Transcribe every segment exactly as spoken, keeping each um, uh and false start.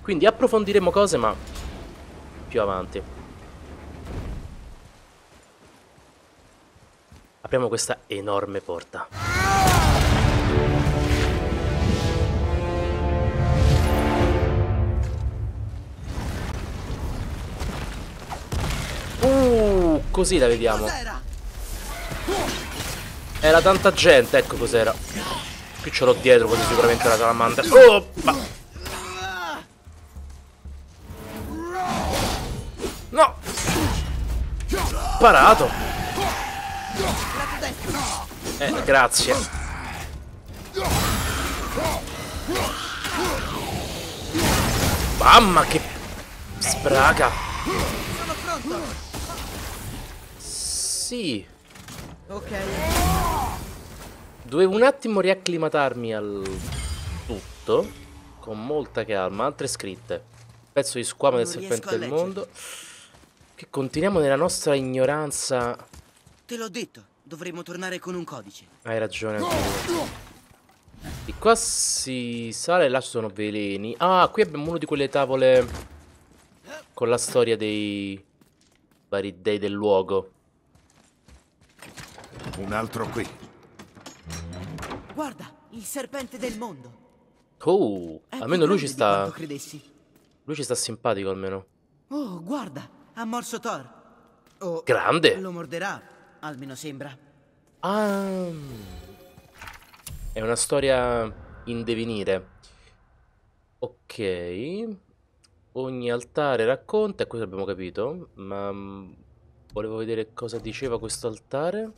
Quindi approfondiremo cose, ma più avanti. Apriamo questa enorme porta. Uh, così la vediamo. Era tanta gente, ecco cos'era. Qui ce l'ho dietro, così sicuramente la salamandra. Oh, ma... No! Parato! Eh, grazie. Mamma che spraga! Sono pronto! Sì. Ok. Dovevo un attimo riacclimatarmi al tutto. Con molta calma. Altre scritte. Pezzo di squama del Non riesco serpente a del leggere. mondo. Che continuiamo nella nostra ignoranza. Te l'ho detto, dovremmo tornare con un codice. Hai ragione anche tu. Di qua si sale e là ci sono veleni. Ah, qui abbiamo uno di quelle tavole con la storia dei vari dei del luogo. Un altro qui. Guarda, il serpente del mondo. Oh, È almeno più lui ci grande di quanto sta. credessi. Lui ci sta simpatico almeno. Oh, guarda, ha morso Thor. Oh, Grande. lo morderà, almeno sembra. Ah, è una storia in divenire. Ok. Ogni altare racconta, e questo abbiamo capito. Ma mm, volevo vedere cosa diceva questo altare.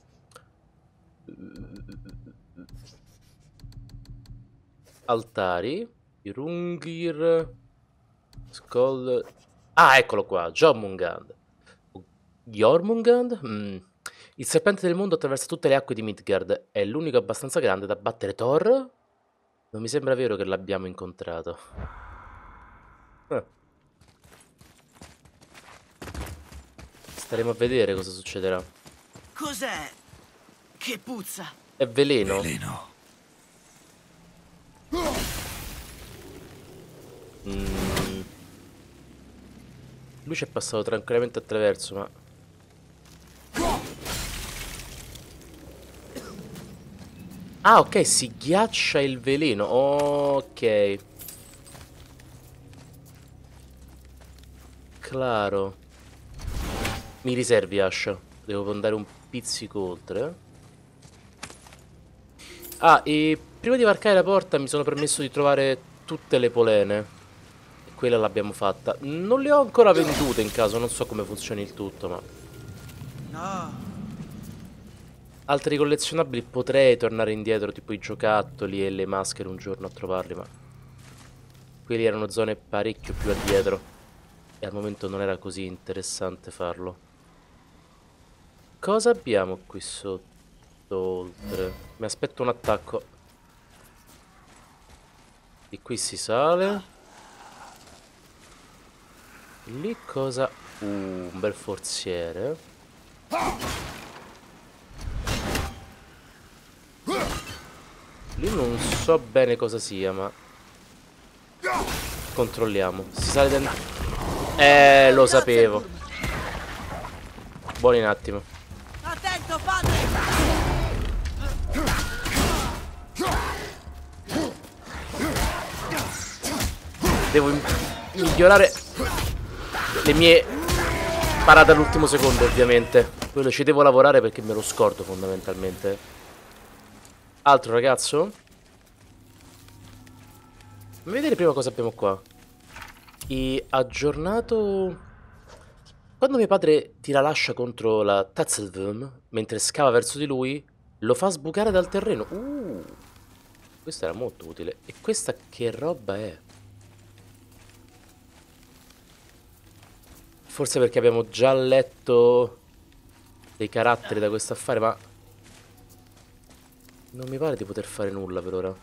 Altari. Irungir. Skoll. Ah, eccolo qua. Jormungand. Jormungand? Mm. Il serpente del mondo attraversa tutte le acque di Midgard. È l'unico abbastanza grande da battere Thor? Non mi sembra vero che l'abbiamo incontrato. Eh. Staremo a vedere cosa succederà. Cos'è? Che puzza. È veleno. Veleno. Mm. Lui ci è passato tranquillamente attraverso, ma... Ah, ok, si ghiaccia il veleno. Ok. Claro. Mi riservi, Ash. Devo andare un pizzico oltre. Ah, e prima di varcare la porta mi sono permesso di trovare tutte le polene. E quella l'abbiamo fatta. Non le ho ancora vendute in caso, non so come funzioni il tutto, ma... No. Altri collezionabili potrei tornare indietro, tipo i giocattoli e le maschere un giorno a trovarli, ma... Quelli erano zone parecchio più addietro. E al momento non era così interessante farlo. Cosa abbiamo qui sotto oltre? Mi aspetto un attacco. Di qui si sale. Lì cosa? Uh, un bel forziere. Lì non so bene cosa sia, ma... Controlliamo. Si sale dentro... Eh, lo sapevo. Buoni un attimo. Attento, padre! Devo migliorare le mie parate all'ultimo secondo, ovviamente. Quello ci devo lavorare perché me lo scordo fondamentalmente. Altro ragazzo? Fammi vedere prima cosa abbiamo qua. E aggiornato... Quando mio padre tira l'ascia contro la Tatzelwurm, mentre scava verso di lui, lo fa sbucare dal terreno. Uh, questo era molto utile. E questa che roba è? Forse perché abbiamo già letto dei caratteri da questo affare, ma... Non mi pare di poter fare nulla per ora.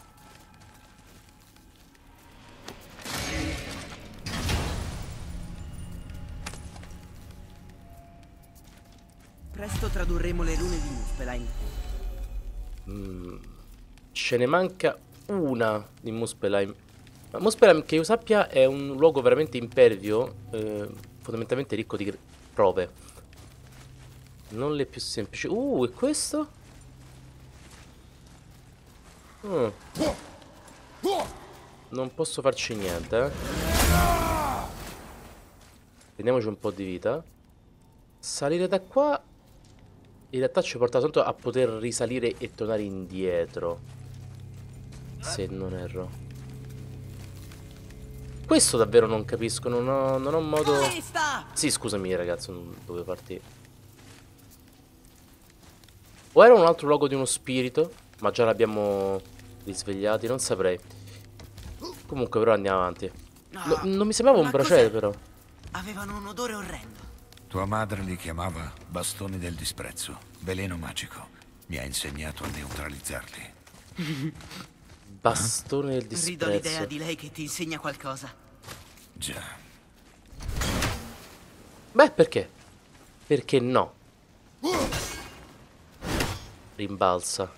Presto tradurremo le rune di Muspelheim. Mm. Ce ne manca una di Muspelheim. Ma Muspelheim, che io sappia, è un luogo veramente impervio, eh, fondamentalmente ricco di prove. Non le più semplici. Uh, e questo? Mm. Non posso farci niente, eh. Prendiamoci un po' di vita. Salire da qua in realtà ci porta soltanto a poter risalire e tornare indietro, se non erro. Questo davvero non capisco. Non ho, non ho modo. Sì, scusami ragazzo, non dovevo farti. O era un altro luogo di uno spirito, ma già l'abbiamo risvegliati, non saprei. Comunque però andiamo avanti. No, non mi sembrava un braciere però. Avevano un odore orrendo. Tua madre li chiamava bastoni del disprezzo, veleno magico. Mi ha insegnato a neutralizzarli. Bastone del Rido disprezzo. l'idea di lei che ti insegna qualcosa. Già. Beh, perché? Perché no? Rimbalza.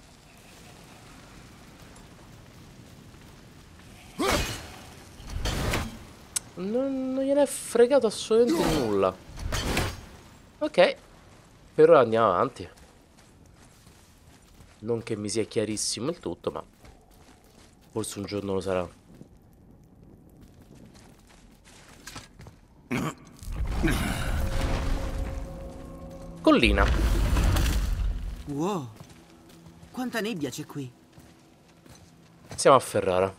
Non, non gliene è fregato assolutamente nulla. Ok. Per ora andiamo avanti. Non che mi sia chiarissimo il tutto, ma forse un giorno lo sarà. Collina. Wow. Quanta nebbia c'è qui. Siamo a Ferrara.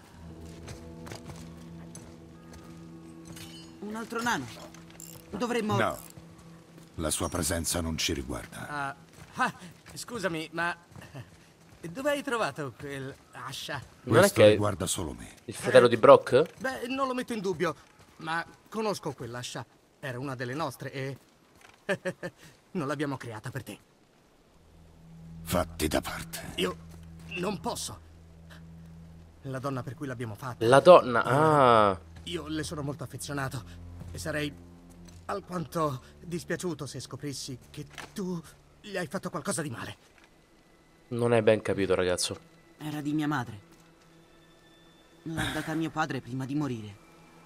Un altro nano. Dovremmo... No. La sua presenza non ci riguarda. Ah, ah, scusami, ma dove hai trovato quel ascia? Non è Questo che riguarda solo me. il fratello di Brock? Beh, non lo metto in dubbio, ma conosco quell'ascia. Era una delle nostre e non l'abbiamo creata per te. Fatti da parte. Io non posso. La donna per cui l'abbiamo fatta. La donna, ah. Io le sono molto affezionato e sarei alquanto dispiaciuto se scoprissi che tu gli hai fatto qualcosa di male. Non hai ben capito, ragazzo. Era di mia madre. L'ha data a mio padre prima di morire.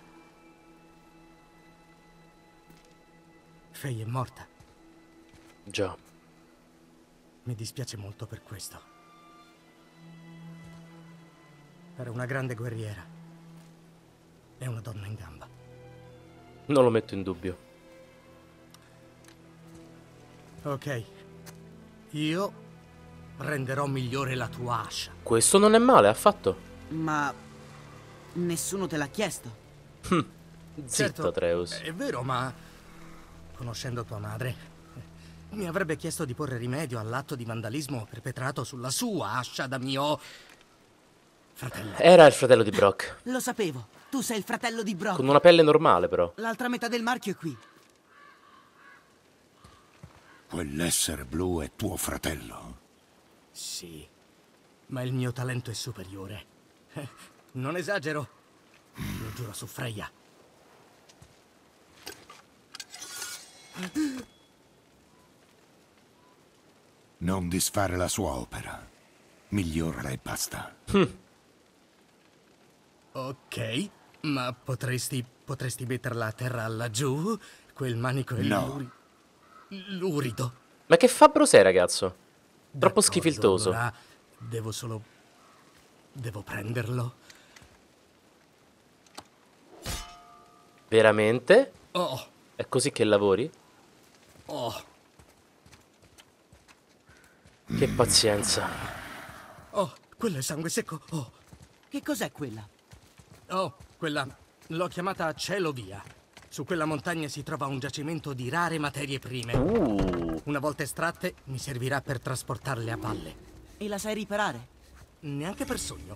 Faye è morta. Già. Mi dispiace molto per questo. Era una grande guerriera. È una donna in gamba. Non lo metto in dubbio. Ok. Io renderò migliore la tua ascia. Questo non è male, affatto. Ma... nessuno te l'ha chiesto. Zitto, Certo, Atreus. è vero, ma conoscendo tua madre, mi avrebbe chiesto di porre rimedio all'atto di vandalismo perpetrato sulla sua ascia da mio fratello. Era il fratello di Brock. Lo sapevo. Tu sei il fratello di Brock. Con una pelle normale, però. L'altra metà del marchio è qui. Quell'essere blu è tuo fratello. Sì, ma il mio talento è superiore. Non esagero. Lo giuro su Freya. Non disfare la sua opera. Migliorala e basta. Ok, ma potresti... potresti metterla a terra laggiù? Quel manico è No. luri... lurido. Ma che fabbro sei, ragazzo? Troppo D'accordo, schifiltoso. allora devo solo... devo prenderlo. Veramente? Oh, È così che lavori? oh, Che pazienza. oh, quello è sangue secco. Oh, Che cos'è quella? oh, quella... l'ho chiamata cielo via. Su quella montagna si trova un giacimento di rare materie prime. Uh. Una volta estratte, mi servirà per trasportarle a valle. E la sai riparare? Neanche per sogno.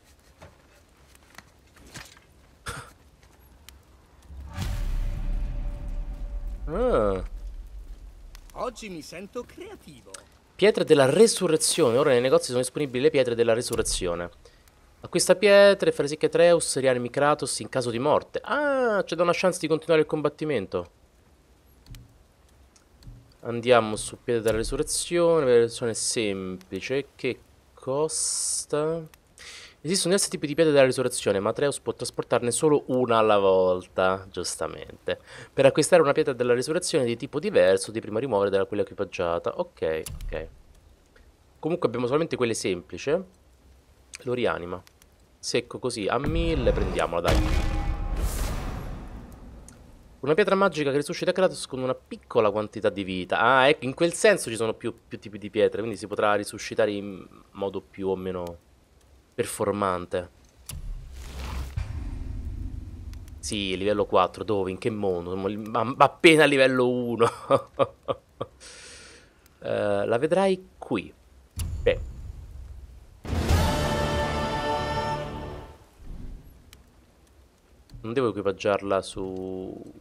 Ah. Oggi mi sento creativo. Pietre della resurrezione. Ora nei negozi sono disponibili le pietre della resurrezione. Acquista pietre, fare sì che Atreus rianimi Kratos in caso di morte. Ah, c'è da una chance di continuare il combattimento. Andiamo su pietre della resurrezione. Versione semplice. Che costa Esistono diversi tipi di pietre della risurrezione, ma Atreus può trasportarne solo una alla volta, giustamente. Per acquistare una pietra della risurrezione di tipo diverso, di prima rimuovere da quella equipaggiata. Ok, ok. Comunque abbiamo solamente quelle semplici. Lo rianima. Secco così, a mille, prendiamola, dai. Una pietra magica che risuscita Kratos con una piccola quantità di vita. Ah, ecco, in quel senso ci sono più, più tipi di pietre, quindi si potrà risuscitare in modo più o meno performante. Sì, livello quattro, dove? In che mondo? Ma appena livello uno. uh, la vedrai qui. Beh. Non devo equipaggiarla su...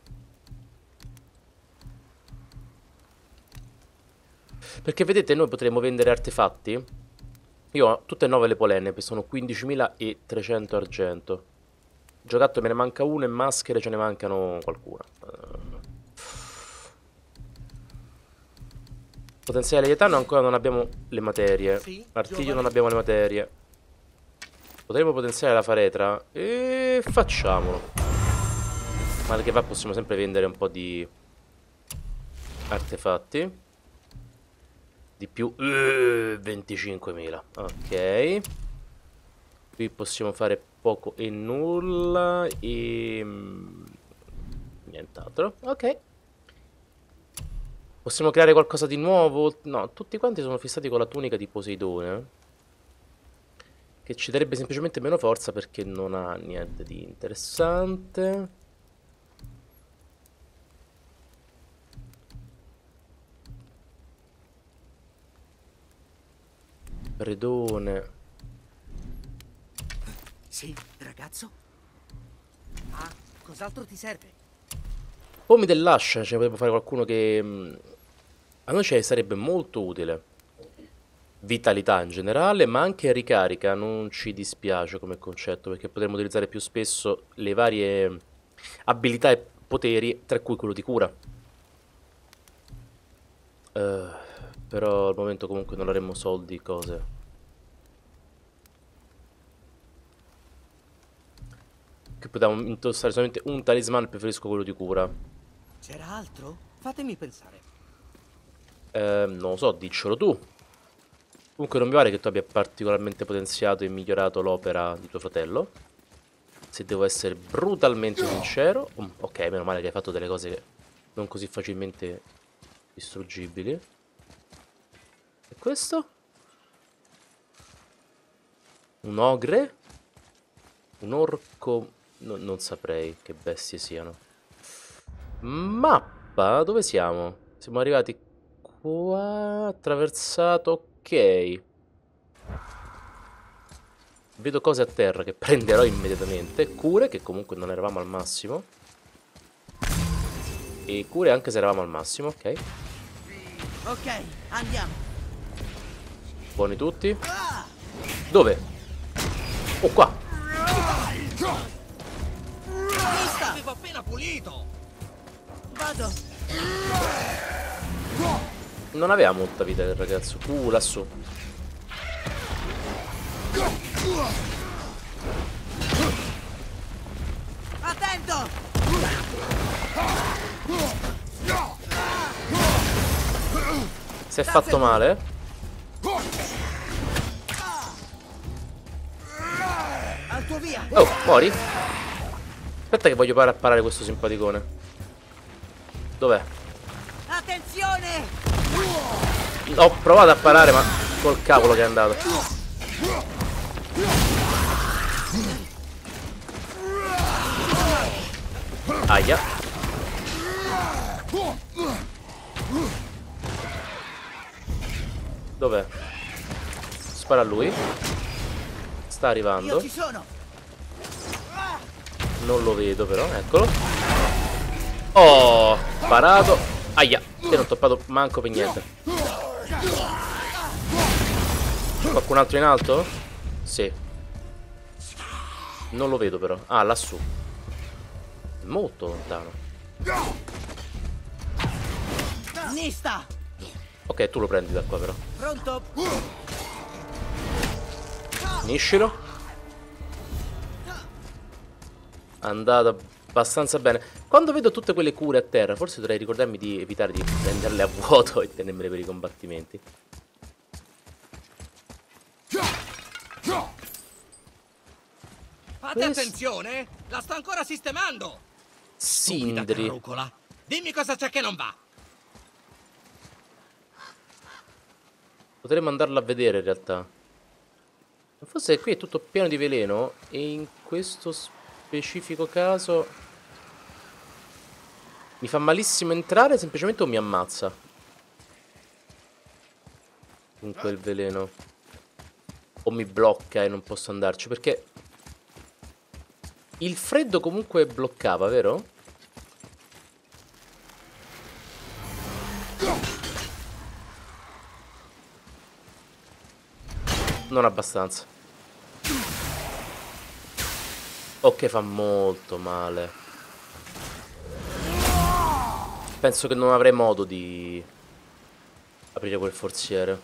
Perché vedete, noi potremmo vendere artefatti. Io ho tutte e nove le polenne, che sono quindicimilatrecento argento. Giocattolo me ne manca uno e maschere ce ne mancano qualcuna. Uh. Potenziale etano ancora non abbiamo le materie. Sì, Artiglio giovane. non abbiamo le materie. Potremmo potenziare la faretra. E facciamolo. Male che va, possiamo sempre vendere un po' di artefatti. Di più. uh, venticinquemila. Ok. Qui possiamo fare poco e nulla. E nient'altro. Ok. Possiamo creare qualcosa di nuovo? No, tutti quanti sono fissati con la tunica di Poseidone, che ci darebbe semplicemente meno forza perché non ha niente di interessante. Predone. Sì, ragazzo? Ah, cos'altro ti serve? Pomi dell'ascia, ce ne potrebbe fare qualcuno che mh, a noi ci sarebbe molto utile. Vitalità in generale, ma anche ricarica non ci dispiace come concetto, perché potremmo utilizzare più spesso le varie abilità e poteri, tra cui quello di cura. Uh, però al momento comunque non avremmo soldi, cose. Che potevamo indossare solamente un talisman, preferisco quello di cura. C'era altro? Fatemi pensare. Eh, non lo so, diccelo tu. Comunque non mi pare che tu abbia particolarmente potenziato e migliorato l'opera di tuo fratello. Se devo essere brutalmente sincero. um, Ok, meno male che hai fatto delle cose non così facilmente distruggibili. E questo? Un ogre? Un orco? No, non saprei che bestie siano. Mappa? Dove siamo? Siamo arrivati qua. Attraversato. Ok. Vedo cose a terra che prenderò immediatamente. Cure, che comunque non eravamo al massimo. E cure anche se eravamo al massimo, ok. Ok, andiamo. Buoni tutti. Dove? Oh, qua. Vista, Avevo appena pulito! vado. Non aveva molta vita il ragazzo. Uh, lassù. Attento! Si è fatto male? Al tuo via. Oh, muori? Aspetta che voglio provare a parare questo simpaticone. Dov'è? Attenzione! Ho provato a parare, ma col cavolo che è andato. Aia. Dov'è? Spara a lui. Sta arrivando. Io ci sono. Non lo vedo però, eccolo. Oh, parato. Aia, te non toppato manco per niente. Qualcun altro in alto? Sì. Non lo vedo però. Ah, lassù. Molto lontano. Nista! Ok, tu lo prendi da qua però. Pronto? Finiscilo. andata abbastanza bene. Quando vedo tutte quelle cure a terra, forse dovrei ricordarmi di evitare di prenderle a vuoto e tenermele per i combattimenti. Fate Questo- attenzione, la sto ancora sistemando. Stupida Sindri. carrucola. Dimmi cosa c'è che non va. Potremmo andarlo a vedere in realtà. Forse qui è tutto pieno di veleno e in questo specifico caso mi fa malissimo entrare semplicemente o mi ammazza con quel veleno o mi blocca e non posso andarci perché il freddo comunque bloccava, vero? Non abbastanza. Ok, fa molto male. Penso che non avrei modo di aprire quel forziere.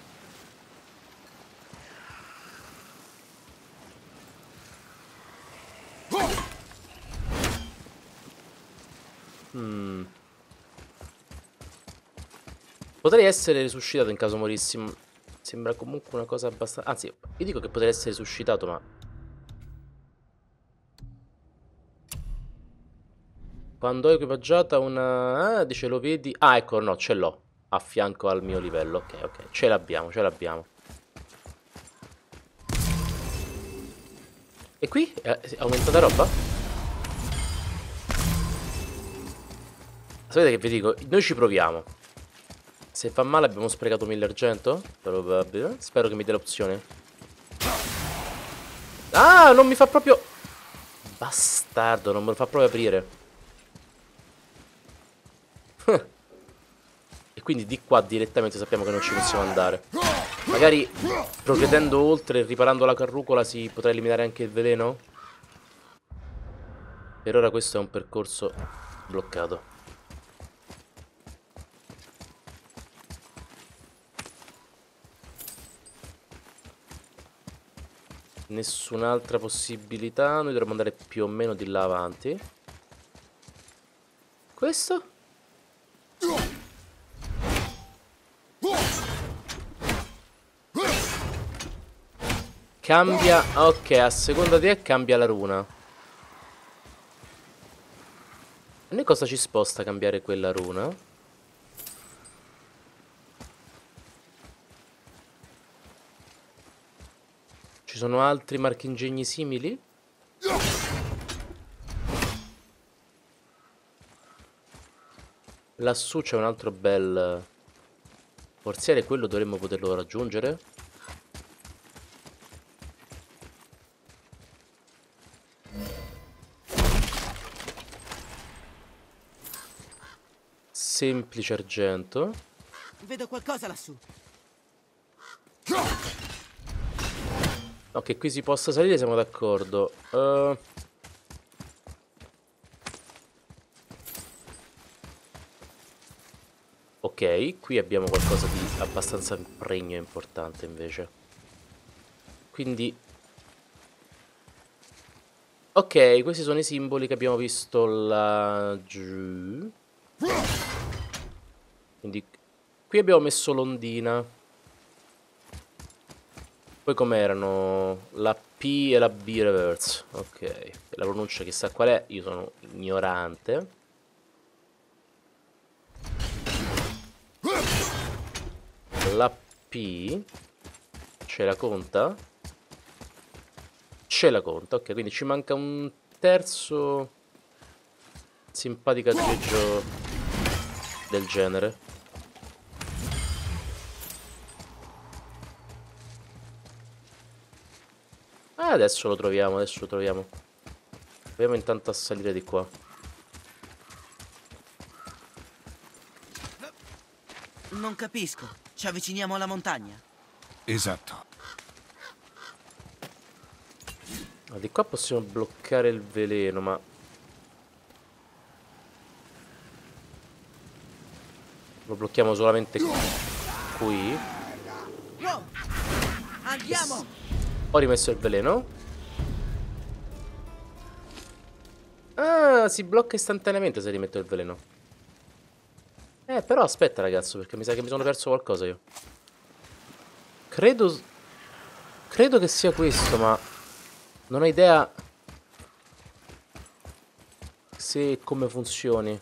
Hmm. Potrei essere risuscitato in caso morissi. Sembra comunque una cosa abbastanza... Anzi, io dico che potrei essere risuscitato, ma... Quando ho equipaggiata una... Ah, dice lo vedi... Ah, ecco, no, ce l'ho. A fianco al mio livello. Ok, ok. Ce l'abbiamo, ce l'abbiamo. E qui? È aumentata roba? Sapete che vi dico? Noi ci proviamo. Se fa male abbiamo sprecato mille argento? Probabile. Spero che mi dia l'opzione. Ah, non mi fa proprio... Bastardo, non me lo fa proprio aprire. E quindi di qua direttamente sappiamo che non ci possiamo andare. Magari progredendo oltre e riparando la carrucola si potrà eliminare anche il veleno? Per ora questo è un percorso bloccato. Nessun'altra possibilità. Noi dovremmo andare più o meno di là avanti. Questo? Cambia. Ok, a seconda di te cambia la runa. A noi cosa ci sposta a cambiare quella runa? Ci sono altri marchingegni simili? Lassù c'è un altro bel forziere, quello dovremmo poterlo raggiungere. Semplice argento. Vedo qualcosa lassù. Ok, qui si possa salire, siamo d'accordo. Uh... Ok, qui abbiamo qualcosa di abbastanza pregno e importante invece. Quindi... Ok, questi sono i simboli che abbiamo visto laggiù. Quindi qui abbiamo messo l'ondina. Poi com'erano? La P e la B reverse. Ok, la pronuncia chissà qual è, io sono ignorante. La P ce la conta? Ce la conta, ok, quindi ci manca un terzo simpatico aggeggio del genere. Ah, adesso lo troviamo, adesso lo troviamo. Proviamo intanto a salire di qua. Non capisco. Ci avviciniamo alla montagna? Esatto. Ah, di qua possiamo bloccare il veleno, ma... Lo blocchiamo solamente qui. Wow! Andiamo! Ho rimesso il veleno. blocca, si blocca istantaneamente se rimetto il veleno. Eh, però aspetta ragazzo, perché mi sa che mi sono perso qualcosa io. Credo... Credo che sia questo, ma... Non ho idea... se come funzioni.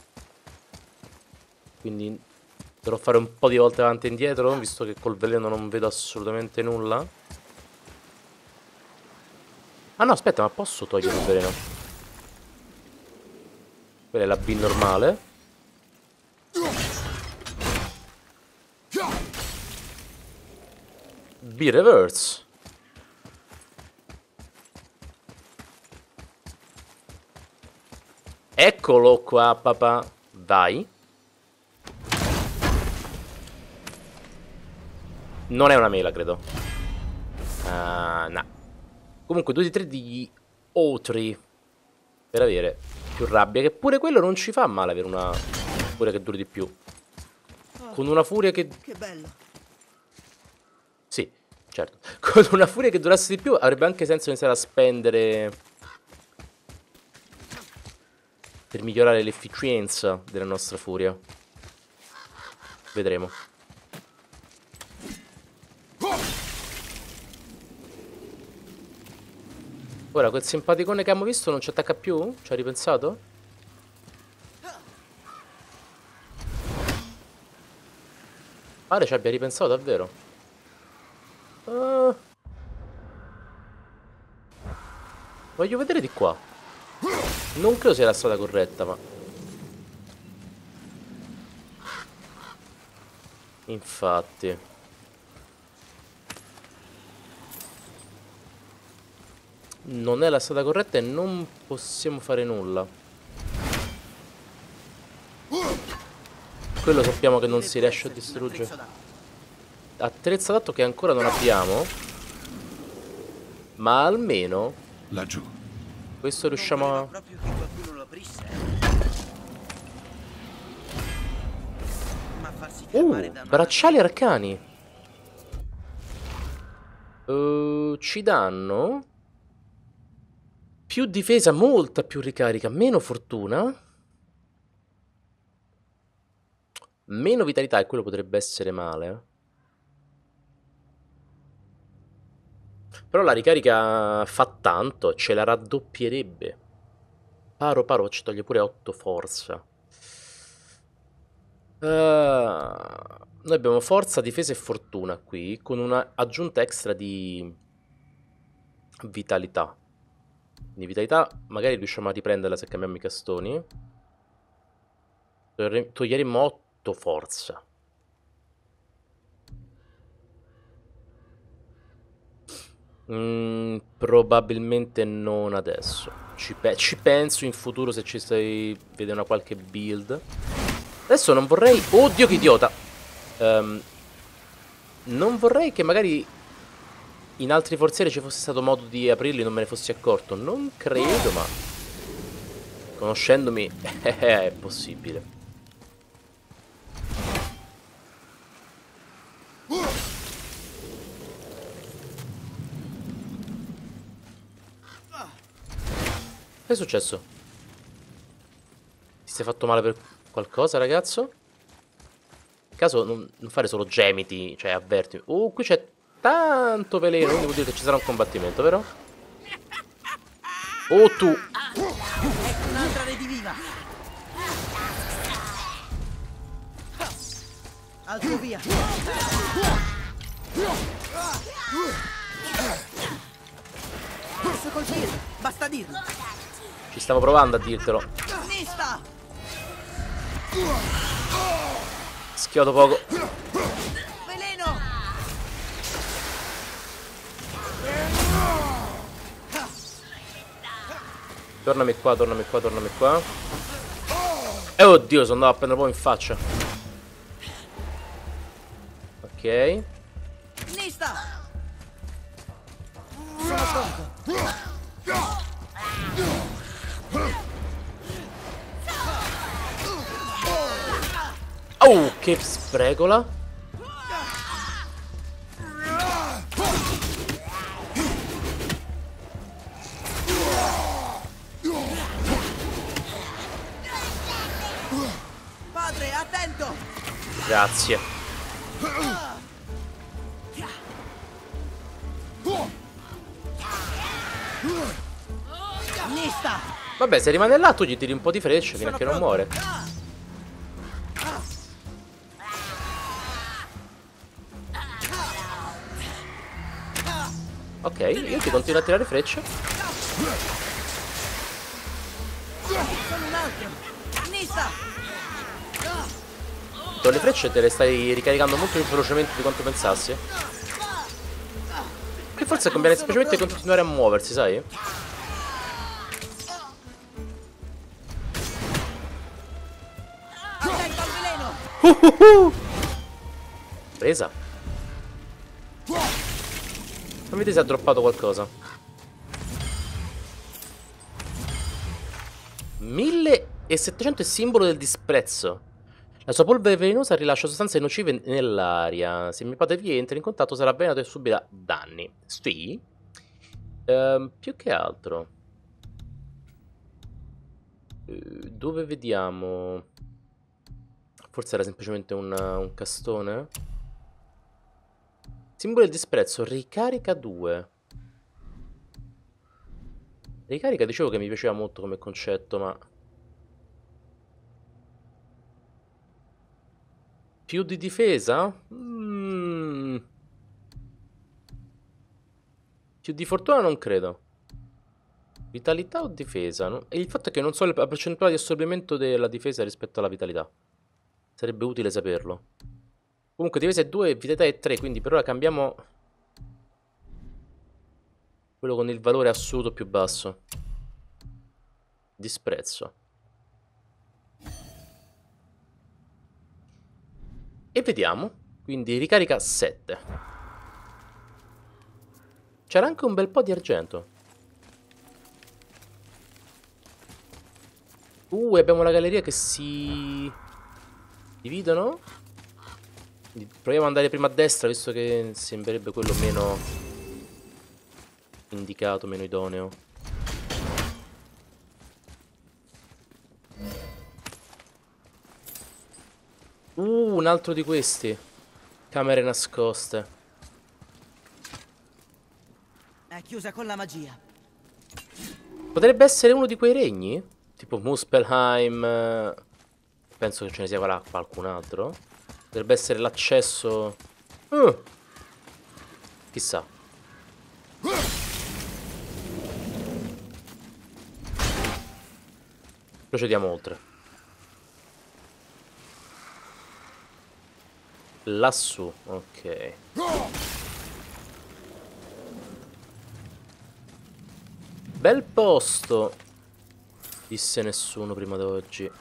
Quindi... Dovrò fare un po' di volte avanti e indietro, visto che col veleno non vedo assolutamente nulla. Ah no, aspetta, ma posso togliere il veleno? Quella è la B normale. B reverse. Eccolo qua, papà. Vai. Non è una mela, credo. Uh, no. Comunque due di tre di otri per avere più rabbia. Che pure quello non ci fa male avere una furia che duri di più. Con una furia che... Che bello. Sì, certo. Con una furia che durasse di più avrebbe anche senso iniziare a spendere... per migliorare l'efficienza della nostra furia. Vedremo. Ora, quel simpaticone che abbiamo visto non ci attacca più? Ci ha ripensato? Pare ci abbia ripensato davvero. Uh... Voglio vedere di qua. Non credo sia la strada corretta, ma... Infatti... Non è la strada corretta e non possiamo fare nulla. Quello sappiamo che non si riesce a distruggere. Attrezzo adatto che ancora non abbiamo. Ma almeno laggiù. questo riusciamo a... Proprio che qualcuno lo aprisse. Ma farsi chiamare Uh, da bracciali arcani. Uh, ci danno più difesa, molta più ricarica, meno fortuna, meno vitalità, e quello potrebbe essere male. Però la ricarica fa tanto, ce la raddoppierebbe. Paro paro ci toglie pure otto forza. Uh, noi abbiamo forza, difesa e fortuna qui, con una aggiunta extra di vitalità. Di vitalità magari riusciamo a riprenderla se cambiamo i castoni. Toglieremo otto forza. Mm, probabilmente non adesso. Ci, pe ci penso in futuro se ci stai vede una qualche build. Adesso non vorrei... Oddio che idiota! um, Non vorrei che magari in altri forzieri ci fosse stato modo di aprirli e non me ne fossi accorto. Non credo, ma conoscendomi è possibile. Che è successo? Ti sei fatto male per qualcosa, ragazzo? In caso non, non fare solo gemiti, cioè avvertimi. Oh, qui c'è tanto veleno, quindi vuol dire che ci sarà un combattimento, vero? Oh, tu! Ecco un'altra rediviva. Al tuo via. Posso colpire, basta dirlo. Ci stavo provando a dirtelo. Mista! Schiodo poco. Veleno! Tornami qua, tornami qua, tornami qua. E oh, oddio, sono andato a prendere un po' in faccia. Ok. Mista! Sono pronto. Oh, che spregola. Attento! Grazie. Lista! Vabbè, se rimane là tu gli tiri un po' di frecce fino a che non muore. Ok, io ti continuo a tirare frecce. Sono un altro! Lista! Con le frecce te le stai ricaricando molto più velocemente di quanto pensassi. Che forse conviene semplicemente continuare a muoversi, sai? Attento al veleno! Uh, uh, uh. Presa. Non vedi se ha droppato qualcosa. millesettecento è simbolo del disprezzo. La sua polvere velenosa rilascia sostanze nocive nell'aria. Se mio padre vi entra in contatto sarà avvelenato e subirà danni. Sì. Ehm, più che altro. Eh, dove vediamo? Forse era semplicemente un, un castone. Simbolo del disprezzo. Ricarica due. Ricarica dicevo che mi piaceva molto come concetto, ma... Più di difesa? Mm. Più di fortuna non credo. Vitalità o difesa? No? E il fatto è che non so la percentuale di assorbimento della difesa rispetto alla vitalità. Sarebbe utile saperlo. Comunque difesa è due e vitalità è tre, quindi per ora cambiamo quello con il valore assoluto più basso. Disprezzo. E vediamo. Quindi ricarica sette. C'era anche un bel po' di argento. Uh, e abbiamo la galleria che si dividono. Quindi proviamo ad andare prima a destra, visto che sembrerebbe quello meno indicato, meno idoneo. Uh, un altro di questi. Camere nascoste. È chiusa con la magia. Potrebbe essere uno di quei regni? Tipo Muspelheim. Penso che ce ne sia qual- qualcun altro. Potrebbe essere l'accesso. Uh. Chissà. Procediamo oltre. Lassù, ok. Bel posto, disse nessuno prima d'oggi.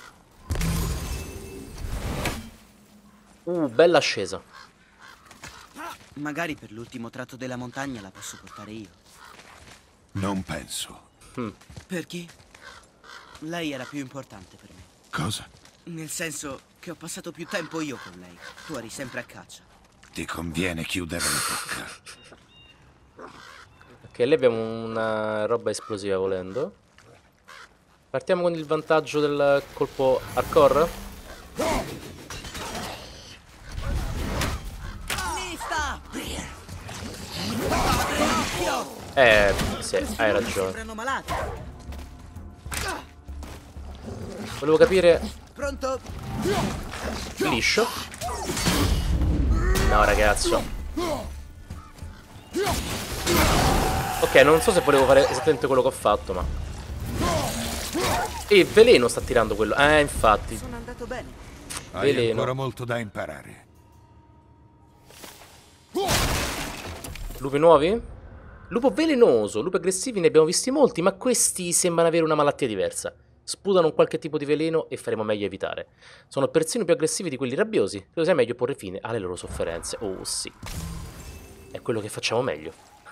Uh, bella ascesa. Magari per l'ultimo tratto della montagna la posso portare io. Non penso. Hmm. Perché? Lei era più importante per me. Cosa? Nel senso che ho passato più tempo io con lei. Tu eri sempre a caccia. Ti conviene chiudere la bocca. Ok, lì abbiamo una roba esplosiva volendo. Partiamo con il vantaggio del colpo hardcore. Lista! Eh, sì, hai ragione. Sembrano malati. Volevo capire. Pronto? Liscio. No, ragazzo. Ok, non so se volevo fare esattamente quello che ho fatto, ma... E veleno sta tirando quello. Eh, infatti. Sono andato bene. Hai Veleno. ancora molto da imparare. Lupi nuovi? Lupo velenoso. Lupi aggressivi ne abbiamo visti molti, ma questi sembrano avere una malattia diversa. Sputano un qualche tipo di veleno e faremo meglio a evitare. Sono persino più aggressivi di quelli rabbiosi. Credo sia meglio porre fine alle loro sofferenze. Oh sì. È quello che facciamo meglio.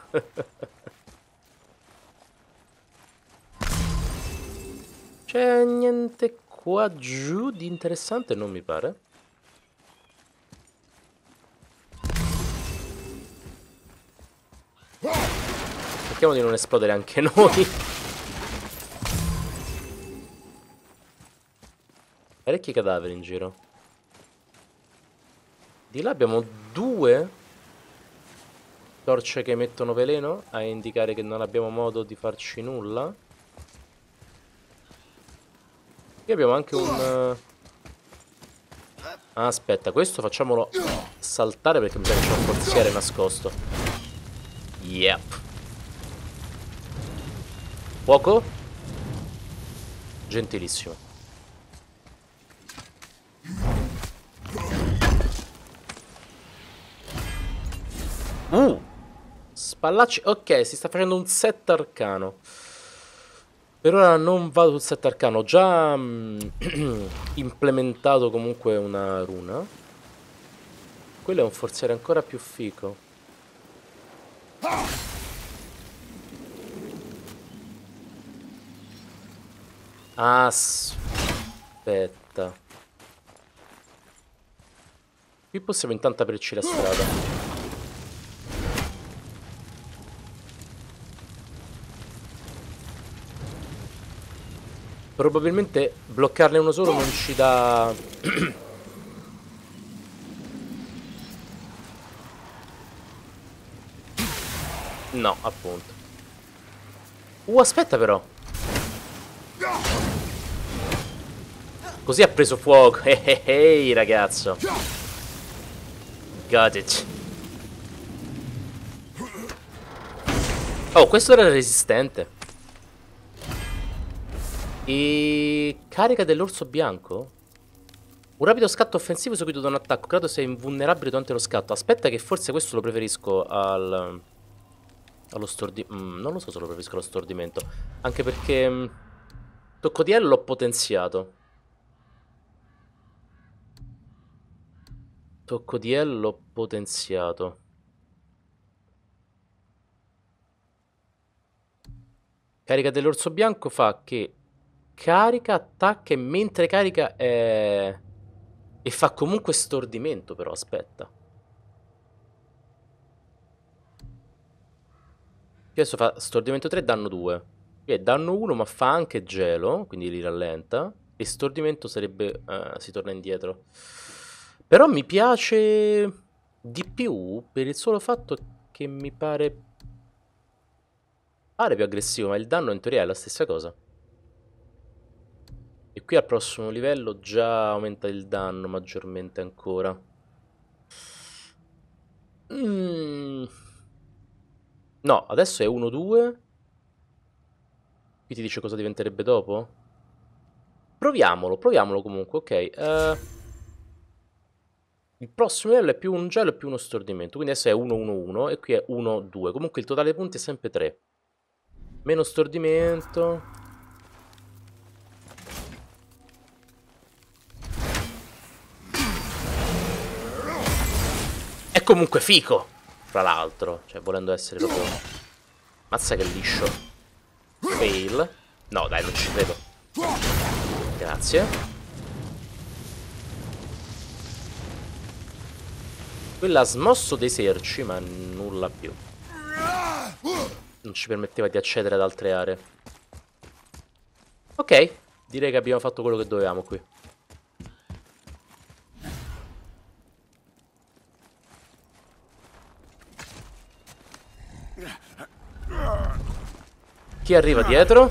C'è niente qua giù di interessante, non mi pare. Cerchiamo di non esplodere anche noi. Parecchi cadaveri in giro. Di là abbiamo due torce che emettono veleno, a indicare che non abbiamo modo di farci nulla. Qui abbiamo anche un... Ah, aspetta, questo facciamolo saltare perché mi sa che c'è un forziere nascosto. Yep. Fuoco? Gentilissimo. Uh! Spallacci. Ok, si sta facendo un set arcano. Per ora non vado sul set arcano. Ho già mm, implementato comunque una runa. Quello è un forziere ancora più fico. Aspetta. Qui possiamo intanto aprirci la strada. Probabilmente bloccarne uno solo non ci dà... No, appunto. Uh, aspetta però. Così ha preso fuoco. Ehi, hey, ragazzo. Got it. Oh, questo era resistente. E... carica dell'orso bianco? Un rapido scatto offensivo seguito da un attacco. Credo sia invulnerabile durante lo scatto. Aspetta che forse questo lo preferisco al... allo stordimento. Mm, non lo so se lo preferisco allo stordimento. Anche perché... Mm, tocco di L l'ho potenziato. Tocco di L l'ho potenziato. Carica dell'orso bianco fa che... carica, attacca e mentre carica è... e fa comunque stordimento però, aspetta. Adesso fa stordimento tre, danno due. Qui è danno uno ma fa anche gelo, quindi li rallenta. E stordimento sarebbe... Uh, si torna indietro. Però mi piace di più per il solo fatto che mi pare... pare più aggressivo, ma il danno in teoria è la stessa cosa. E qui al prossimo livello già aumenta il danno maggiormente ancora. Mm. No, adesso è uno due. Qui ti dice cosa diventerebbe dopo? Proviamolo, proviamolo comunque, ok. Uh, il prossimo livello è più un gelo e più uno stordimento. Quindi adesso è uno uno uno e qui è uno due. Comunque il totale dei punti è sempre tre. Meno stordimento. È comunque fico, fra l'altro. Cioè, volendo essere proprio... Mazza che liscio. Fail. No, dai, non ci credo. Grazie. Quella ha smosso dei serci, ma nulla più. Non ci permetteva di accedere ad altre aree. Ok, direi che abbiamo fatto quello che dovevamo qui. Chi arriva dietro?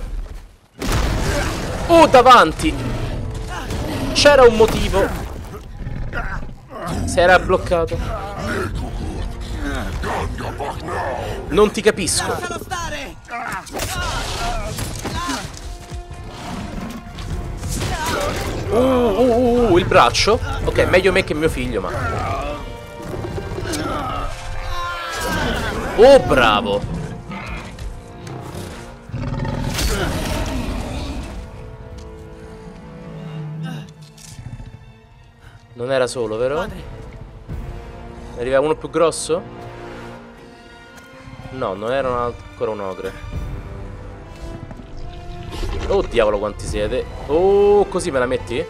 Oh, davanti! C'era un motivo. Si era bloccato. Non ti capisco. Uh, uh, uh, uh, il braccio. Ok, meglio me che mio figlio, ma... Oh, bravo. Non era solo, vero? Ne arriva uno più grosso? No, non era un ancora un ogre. Oh, diavolo, quanti siete. Oh, così me la metti?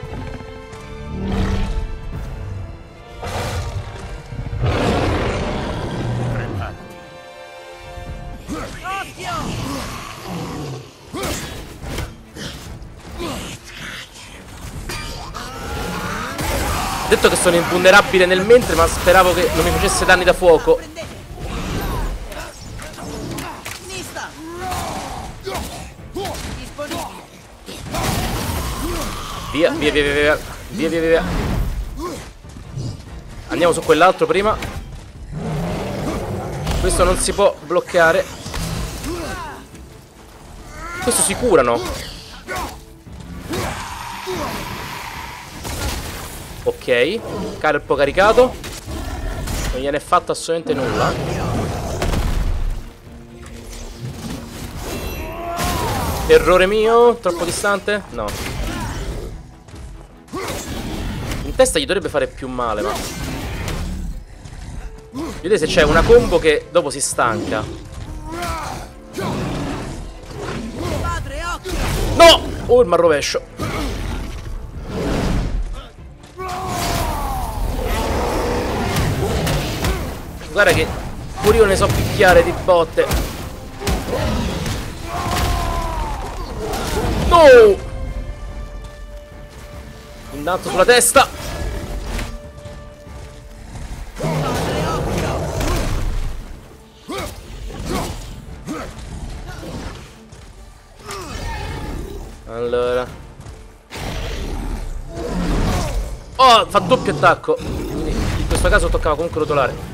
detto che sono invulnerabile nel mentre, ma speravo che non mi facesse danni da fuoco. Sinistra. Disponibile. Via, via, via, via, via, via, via, via. Andiamo su quell'altro prima. Questo non si può bloccare. Questo si curano. Ok, carpo caricato. Non gliene è fatto assolutamente nulla. Errore mio, troppo distante? No. In testa gli dovrebbe fare più male, ma vedete se c'è una combo che dopo si stanca. Padre, occhio. No! Oh, il marrovescio. Guarda che pure io ne so picchiare di botte. No! Intanto sulla testa. Allora. Oh, fa doppio attacco. Quindi in questo caso toccava comunque rotolare.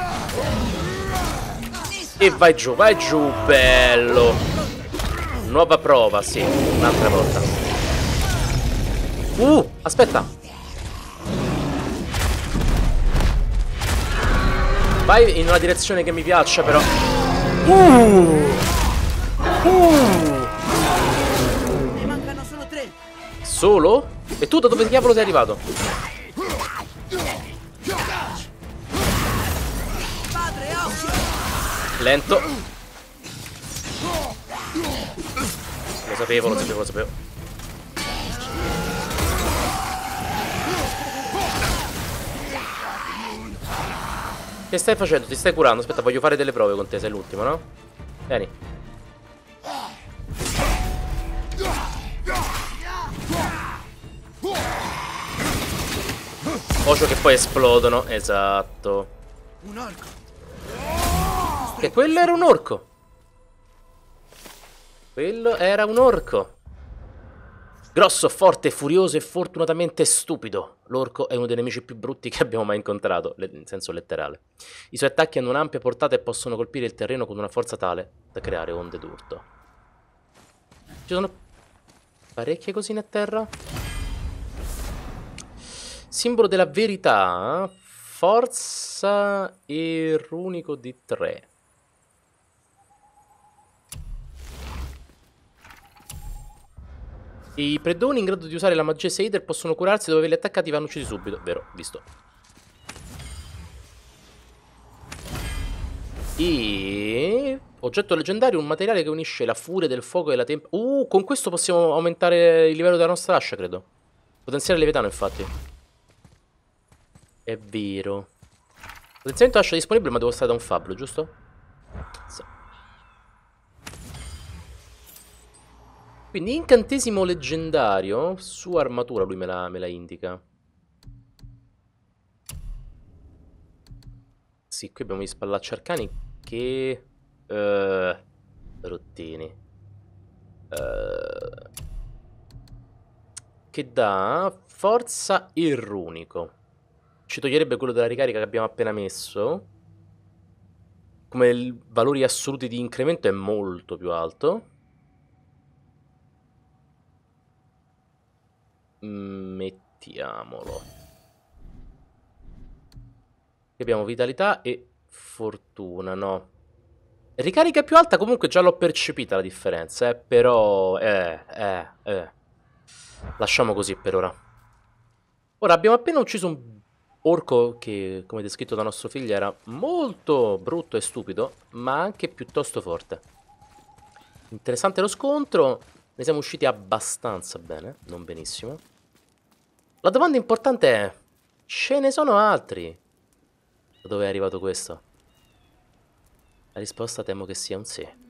E vai giù, vai giù, bello. Nuova prova, sì, un'altra volta. Uh, aspetta. Vai in una direzione che mi piaccia, però. Uh. Uh. Ne mancano solo tre. Solo? E tu da dove diavolo sei arrivato? Padre, occhio. Lento. Lo sapevo, lo sapevo, lo sapevo. Che stai facendo? Ti stai curando? Aspetta, voglio fare delle prove con te, sei l'ultimo, no? Vieni. Occhio che poi esplodono. Esatto. Un orco. Che quello era un orco. Quello era un orco. Grosso, forte, furioso e fortunatamente stupido. L'orco è uno dei nemici più brutti che abbiamo mai incontrato, in senso letterale. I suoi attacchi hanno un'ampia portata e possono colpire il terreno con una forza tale da creare onde d'urto. Ci sono parecchie cosine a terra. Simbolo della verità. Forza e runico di tre. I predoni in grado di usare la magia Seider possono curarsi dopo averli attaccati vanno uccisi subito. Vero, visto. E... oggetto leggendario, un materiale che unisce la furia del fuoco e la tempesta. Uh, con questo possiamo aumentare il livello della nostra ascia, credo. Potenziare il leviatano, infatti. È vero. Potenziamento ascia disponibile, ma devo stare da un fabbro, giusto? Sì. Quindi incantesimo leggendario. Su armatura lui me la, me la indica. Sì, qui abbiamo gli spallacci arcani che... Uh, rottini. Uh, che dà forza e runico. Ci toglierebbe quello della ricarica che abbiamo appena messo. Come il valori assoluti di incremento è molto più alto. Mettiamolo. Abbiamo vitalità e fortuna, no. Ricarica più alta comunque già l'ho percepita la differenza, eh, però... Eh, eh, eh. Lasciamo così per ora. Ora abbiamo appena ucciso un orco che, come descritto da nostro figlio, era molto brutto e stupido, ma anche piuttosto forte. Interessante lo scontro. Ne siamo usciti abbastanza bene, non benissimo. La domanda importante è, ce ne sono altri? Da dove è arrivato questo? La risposta temo che sia un sì.